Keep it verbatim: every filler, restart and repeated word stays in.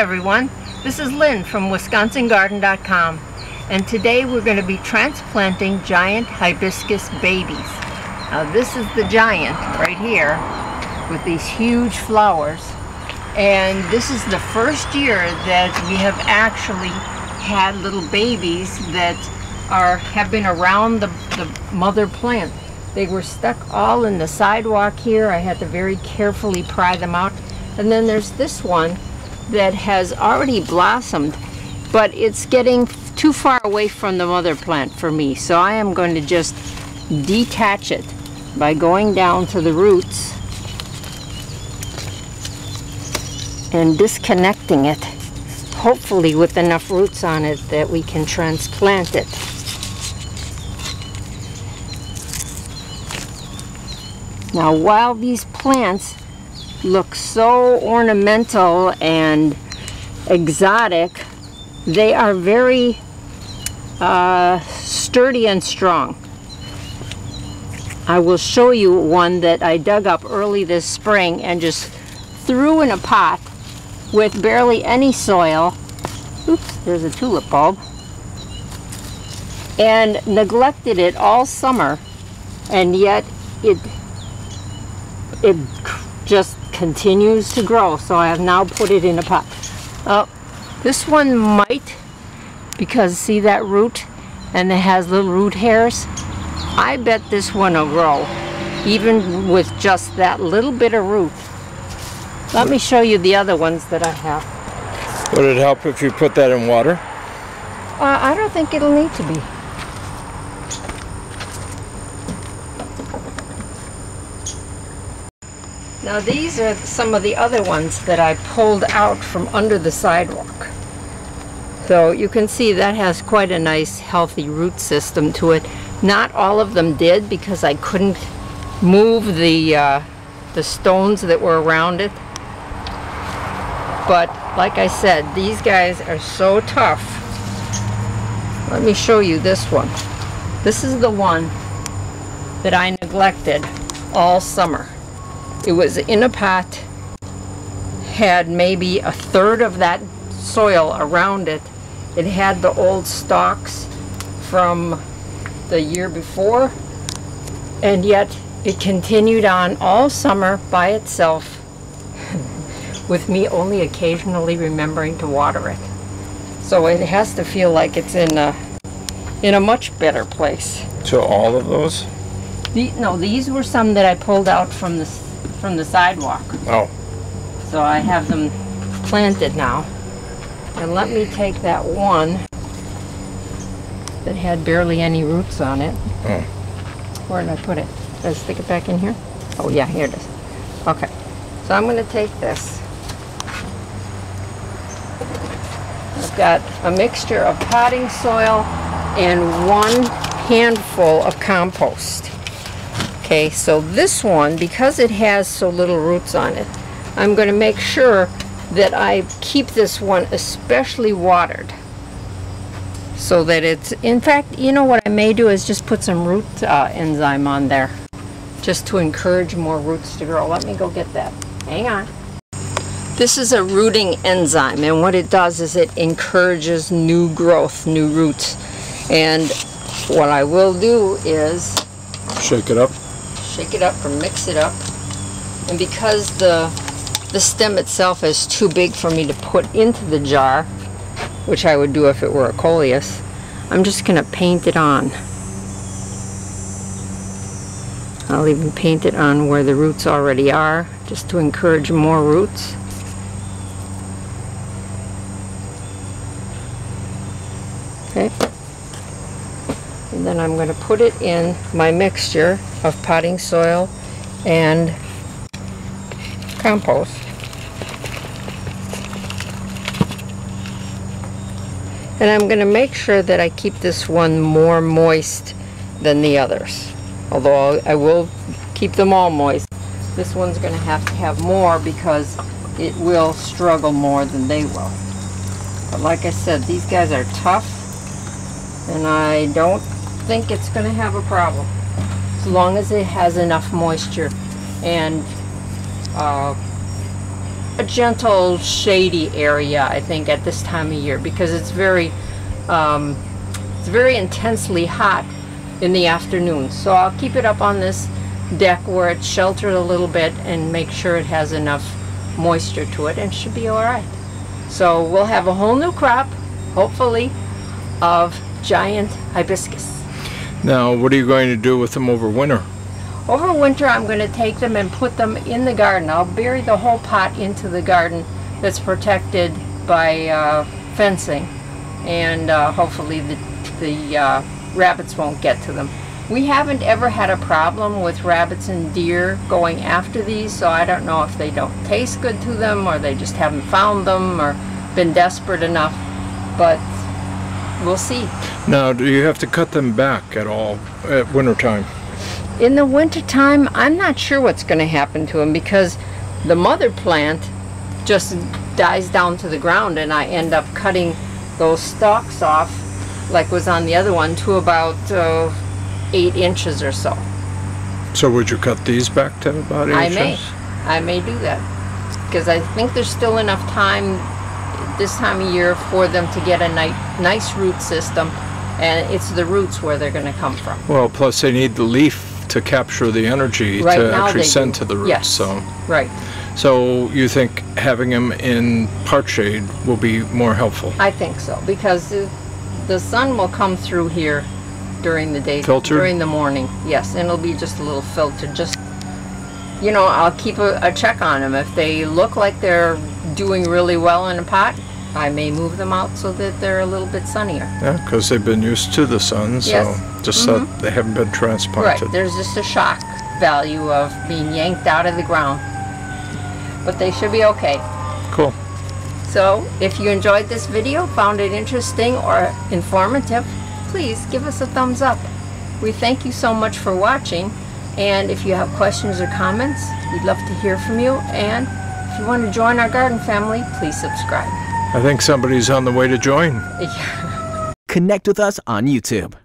everyone, this is Lynn from Wisconsin Garden dot com, and today we're going to be transplanting giant hibiscus babies. Now this is the giant right here with these huge flowers, and this is the first year that we have actually had little babies that are have been around the, the mother plant. They were stuck all in the sidewalk here. I had to very carefully pry them out. And then there's this one that has already blossomed, but it's getting too far away from the mother plant for me. So I am going to just detach it by going down to the roots and disconnecting it, hopefully with enough roots on it that we can transplant it. Now, while these plants look so ornamental and exotic, they are very uh, sturdy and strong. I will show you one that I dug up early this spring and just threw in a pot with barely any soil. Oops, there's a tulip bulb. And neglected it all summer, and yet it it just continues to grow. So I have now put it in a pot. Oh, this one might, because see that root, and it has little root hairs. I bet this one will grow even with just that little bit of root. Let me show you the other ones that I have. Would it help if you put that in water? Uh, I don't think it'll need to be. Now these are some of the other ones that I pulled out from under the sidewalk. So you can see that has quite a nice healthy root system to it. Not all of them did, because I couldn't move the, uh, the stones that were around it. But like I said, these guys are so tough. Let me show you this one. This is the one that I neglected all summer. It was in a pot, had maybe a third of that soil around it. It had the old stalks from the year before, and yet it continued on all summer by itself with me only occasionally remembering to water it. So it has to feel like it's in a, in a much better place. So all of those? The, no, these were some that I pulled out from the from the sidewalk. Oh. So I have them planted now. And let me take that one that had barely any roots on it. Oh. Where did I put it? Did I stick it back in here? Oh yeah, here it is. Okay. So I'm going to take this. I've got a mixture of potting soil and one handful of compost. Okay, so this one, because it has so little roots on it, I'm going to make sure that I keep this one especially watered, so that it's, in fact, you know what I may do is just put some root uh, enzyme on there, just to encourage more roots to grow. Let me go get that. Hang on. This is a rooting enzyme, and what it does is it encourages new growth, new roots. And what I will do is shake it up. Shake it up or mix it up. And because the the stem itself is too big for me to put into the jar, which I would do if it were a coleus, I'm just going to paint it on. I'll even paint it on where the roots already are, just to encourage more roots. Okay. And then I'm going to put it in my mixture of potting soil and compost. And I'm going to make sure that I keep this one more moist than the others. Although I will keep them all moist. This one's going to have to have more because it will struggle more than they will. But like I said, these guys are tough, and I don't think it's going to have a problem. As long as it has enough moisture and uh, a gentle shady area, I think, at this time of year, because it's very um, it's very intensely hot in the afternoon. So I'll keep it up on this deck where it's sheltered a little bit and make sure it has enough moisture to it, and it should be all right. So we'll have a whole new crop, hopefully, of giant hibiscus. Now, what are you going to do with them over winter? Over winter, I'm going to take them and put them in the garden. I'll bury the whole pot into the garden that's protected by uh, fencing, and uh, hopefully the, the uh, rabbits won't get to them. We haven't ever had a problem with rabbits and deer going after these, so I don't know if they don't taste good to them, or they just haven't found them, or been desperate enough, but we'll see. Now, do you have to cut them back at all at wintertime? In the wintertime, I'm not sure what's going to happen to them, because the mother plant just dies down to the ground, and I end up cutting those stalks off, like was on the other one, to about uh, eight inches or so. So would you cut these back to about eight I inches? may. I may do that, because I think there's still enough time this time of year for them to get a ni nice root system, and it's the roots where they're going to come from. Well, plus they need the leaf to capture the energy Right to now actually they send do. to the roots. Yes. So, Right. so you think having them in part shade will be more helpful? I think so, because the, the sun will come through here during the day, Filtered? during the morning. Yes, and it'll be just a little filtered. Just, you know, I'll keep a, a check on them. If they look like they're doing really well in a pot, I may move them out so that they're a little bit sunnier. Yeah, because they've been used to the sun, so Yes. just Mhm. that they haven't been transplanted. Right, there's just a shock value of being yanked out of the ground. But they should be okay. Cool. So, if you enjoyed this video, found it interesting or informative, please give us a thumbs up. We thank you so much for watching, and if you have questions or comments, we'd love to hear from you, and if you want to join our garden family, please subscribe. I think somebody's on the way to join. Yeah. Connect with us on YouTube.